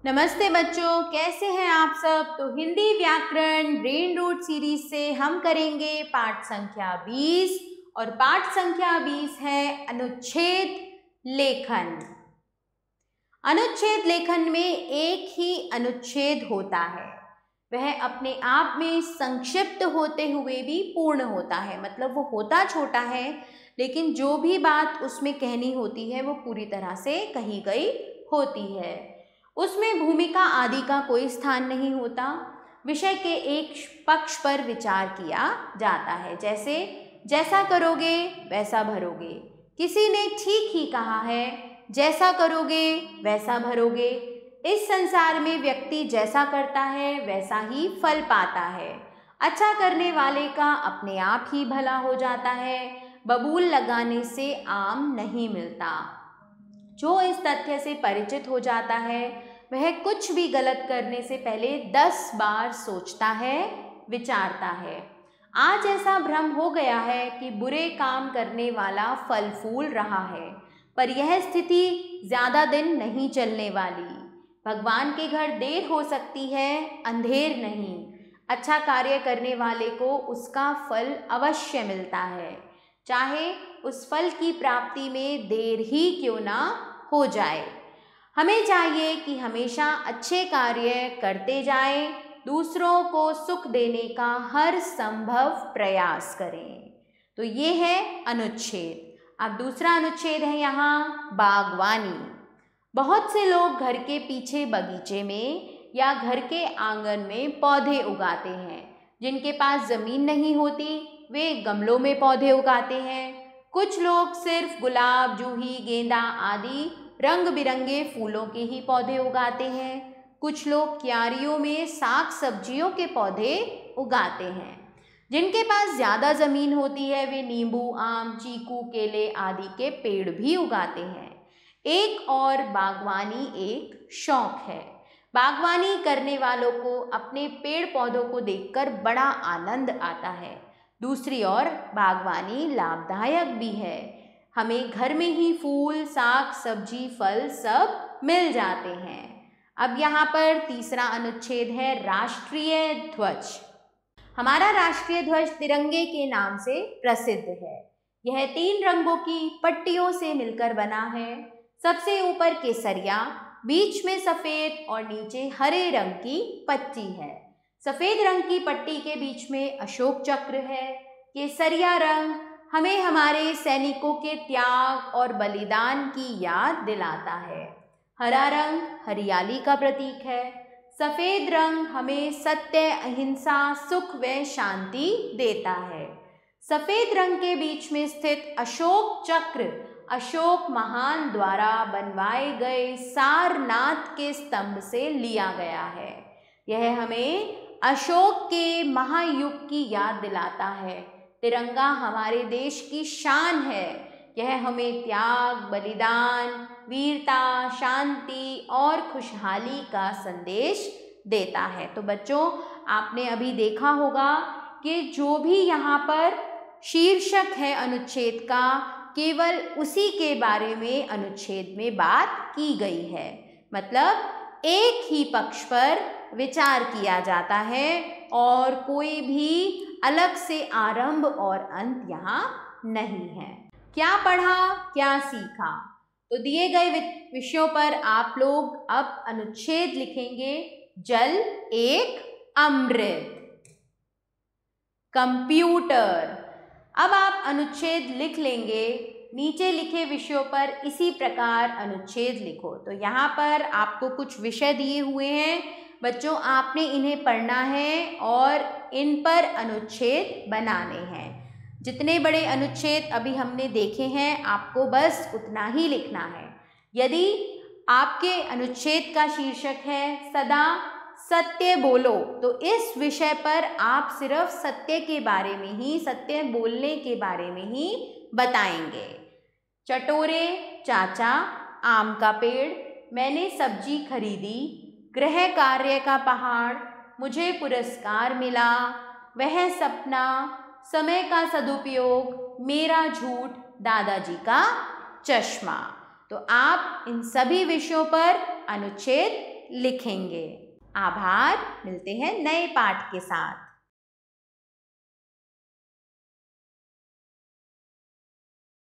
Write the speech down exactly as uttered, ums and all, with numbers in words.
नमस्ते बच्चों, कैसे हैं आप सब। तो हिंदी व्याकरण ब्रेन रूट सीरीज से हम करेंगे पाठ संख्या बीस और पाठ संख्या बीस है अनुच्छेद लेखन। अनुच्छेद लेखन में एक ही अनुच्छेद होता है, वह अपने आप में संक्षिप्त होते हुए भी पूर्ण होता है। मतलब वो होता छोटा है लेकिन जो भी बात उसमें कहनी होती है वो पूरी तरह से कही गई होती है। उसमें भूमिका आदि का कोई स्थान नहीं होता। विषय के एक पक्ष पर विचार किया जाता है, जैसे जैसा करोगे वैसा भरोगे। किसी ने ठीक ही कहा है, जैसा करोगे वैसा भरोगे। इस संसार में व्यक्ति जैसा करता है वैसा ही फल पाता है। अच्छा करने वाले का अपने आप ही भला हो जाता है। बबूल लगाने से आम नहीं मिलता। जो इस तथ्य से परिचित हो जाता है वह कुछ भी गलत करने से पहले दस बार सोचता है, विचारता है। आज ऐसा भ्रम हो गया है कि बुरे काम करने वाला फल फूल रहा है, पर यह स्थिति ज़्यादा दिन नहीं चलने वाली। भगवान के घर देर हो सकती है, अंधेर नहीं। अच्छा कार्य करने वाले को उसका फल अवश्य मिलता है, चाहे उस फल की प्राप्ति में देर ही क्यों ना हो जाए। हमें चाहिए कि हमेशा अच्छे कार्य करते जाएं, दूसरों को सुख देने का हर संभव प्रयास करें। तो ये है अनुच्छेद। अब दूसरा अनुच्छेद है यहाँ बागवानी। बहुत से लोग घर के पीछे बगीचे में या घर के आंगन में पौधे उगाते हैं। जिनके पास ज़मीन नहीं होती वे गमलों में पौधे उगाते हैं। कुछ लोग सिर्फ गुलाब, जूही, गेंदा आदि रंग बिरंगे फूलों के ही पौधे उगाते हैं। कुछ लोग क्यारियों में साग सब्जियों के पौधे उगाते हैं। जिनके पास ज़्यादा ज़मीन होती है वे नींबू, आम, चीकू, केले आदि के पेड़ भी उगाते हैं। एक और बागवानी एक शौक है। बागवानी करने वालों को अपने पेड़ पौधों को देखकर बड़ा आनंद आता है। दूसरी ओर बागवानी लाभदायक भी है। हमें घर में ही फूल, साग, सब्जी, फल सब मिल जाते हैं। अब यहाँ पर तीसरा अनुच्छेद है राष्ट्रीय ध्वज। हमारा राष्ट्रीय ध्वज तिरंगे के नाम से प्रसिद्ध है। यह तीन रंगों की पट्टियों से मिलकर बना है। सबसे ऊपर केसरिया, बीच में सफ़ेद और नीचे हरे रंग की पट्टी है। सफ़ेद रंग की पट्टी के बीच में अशोक चक्र है। केसरिया रंग हमें हमारे सैनिकों के त्याग और बलिदान की याद दिलाता है। हरा रंग हरियाली का प्रतीक है। सफ़ेद रंग हमें सत्य, अहिंसा, सुख व शांति देता है। सफ़ेद रंग के बीच में स्थित अशोक चक्र अशोक महान द्वारा बनवाए गए सारनाथ के स्तंभ से लिया गया है। यह हमें अशोक के महायुग की याद दिलाता है। तिरंगा हमारे देश की शान है। यह हमें त्याग, बलिदान, वीरता, शांति और खुशहाली का संदेश देता है। तो बच्चों, आपने अभी देखा होगा कि जो भी यहाँ पर शीर्षक है अनुच्छेद का, केवल उसी के बारे में अनुच्छेद में बात की गई है। मतलब एक ही पक्ष पर विचार किया जाता है और कोई भी अलग से आरंभ और अंत यहाँ नहीं है। क्या पढ़ा, क्या सीखा? तो दिए गए विषयों पर आप लोग अब अनुच्छेद लिखेंगे। जल एक अमृत। कंप्यूटर। अब आप अनुच्छेद लिख लेंगे। नीचे लिखे विषयों पर इसी प्रकार अनुच्छेद लिखो। तो यहाँ पर आपको कुछ विषय दिए हुए हैं बच्चों, आपने इन्हें पढ़ना है और इन पर अनुच्छेद बनाने हैं। जितने बड़े अनुच्छेद अभी हमने देखे हैं आपको बस उतना ही लिखना है। यदि आपके अनुच्छेद का शीर्षक है सदा सत्य बोलो, तो इस विषय पर आप सिर्फ सत्य के बारे में ही, सत्य बोलने के बारे में ही बताएंगे। चटोरे चाचा, आम का पेड़, मैंने सब्जी खरीदी, गृह कार्य का पहाड़, मुझे पुरस्कार मिला, वह सपना, समय का सदुपयोग, मेरा झूठ, दादाजी का चश्मा। तो आप इन सभी विषयों पर अनुच्छेद लिखेंगे। आभार, मिलते हैं नए पाठ के साथ।